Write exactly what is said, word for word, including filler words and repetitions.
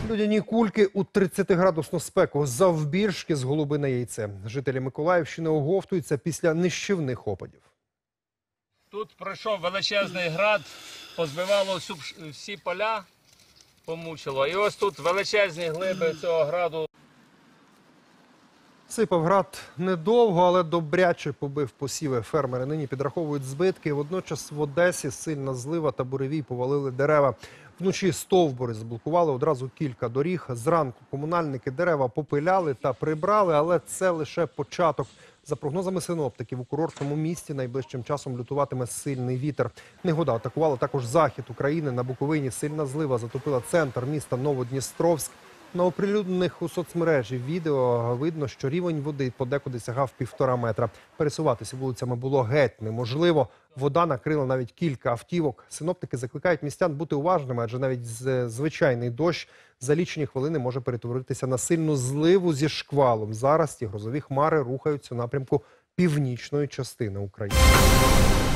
Людяні кульки у тридцятиградусну спеку завбільшки з голубине яйце. Жителі Миколаївщини оговтуються після нищівних опадів. Тут пройшов величезний град, позбивало всю, всі поля, помучило. І ось тут величезні глиби цього граду. Сипав град недовго, але добряче побив посіви. Фермери нині підраховують збитки. Водночас в Одесі сильна злива та буревій повалили дерева. Вночі стовбури заблокували одразу кілька доріг. Зранку комунальники дерева попиляли та прибрали, але це лише початок. За прогнозами синоптиків, у курортному місті найближчим часом лютуватиме сильний вітер. Негода атакувала також захід України. На Буковині сильна злива затопила центр міста Новодністровськ. На оприлюднених у соцмережі відео видно, що рівень води подекуди сягав півтора метра. Пересуватися вулицями було геть неможливо. Вода накрила навіть кілька автівок. Синоптики закликають містян бути уважними, адже навіть звичайний дощ за лічені хвилини може перетворитися на сильну зливу зі шквалом. Зараз ті грозові хмари рухаються у напрямку північної частини України.